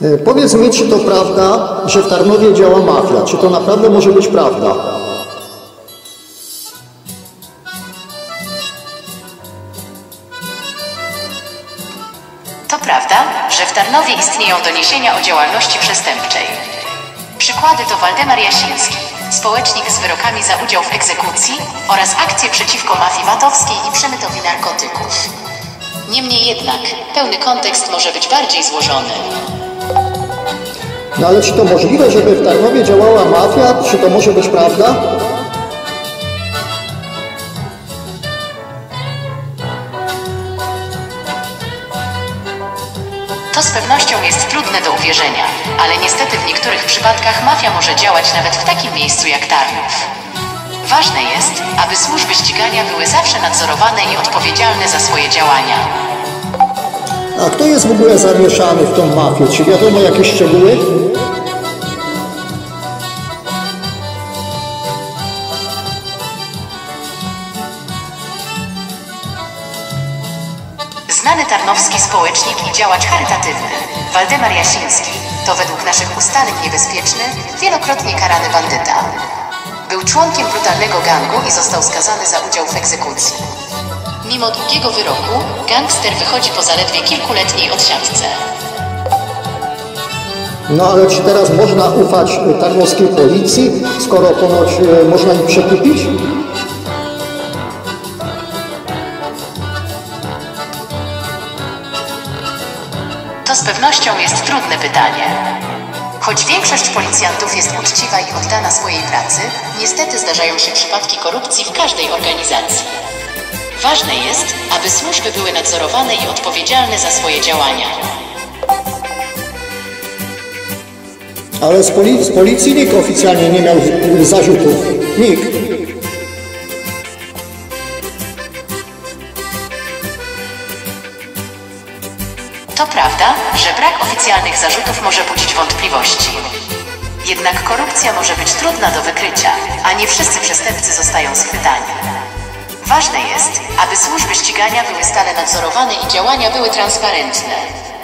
Powiedz mi, czy to prawda, że w Tarnowie działa mafia? Czy to naprawdę może być prawda? To prawda, że w Tarnowie istnieją doniesienia o działalności przestępczej. Przykłady to Waldemar Jasiński, społecznik z wyrokami za udział w egzekucji oraz akcje przeciwko mafii VAT-owskiej i przemytowi narkotyków. Niemniej jednak, pełny kontekst może być bardziej złożony. No ale czy to możliwe, żeby w Tarnowie działała mafia? Czy to może być prawda? To z pewnością jest trudne do uwierzenia, ale niestety w niektórych przypadkach mafia może działać nawet w takim miejscu jak Tarnów. Ważne jest, aby służby ścigania były zawsze nadzorowane i odpowiedzialne za swoje działania. A kto jest w ogóle zamieszany w tą mafię? Czy wiadomo jakieś szczegóły? Znany tarnowski społecznik i działacz charytatywny, Waldemar Jasiński, to według naszych ustaleń niebezpieczny, wielokrotnie karany bandyta. Był członkiem brutalnego gangu i został skazany za udział w egzekucji. Mimo długiego wyroku, gangster wychodzi po zaledwie kilkuletniej odsiadce. No ale czy teraz można ufać tarnowskiej policji, skoro ponoć można ich przekupić? To z pewnością jest trudne pytanie. Choć większość policjantów jest uczciwa i oddana swojej pracy, niestety zdarzają się przypadki korupcji w każdej organizacji. Ważne jest, aby służby były nadzorowane i odpowiedzialne za swoje działania. Ale z policji nikt oficjalnie nie miał zarzutów. Nikt. To prawda, że brak oficjalnych zarzutów może budzić wątpliwości. Jednak korupcja może być trudna do wykrycia, a nie wszyscy przestępcy zostają schwytani. Ważne jest, aby służby ścigania były stale nadzorowane i działania były transparentne.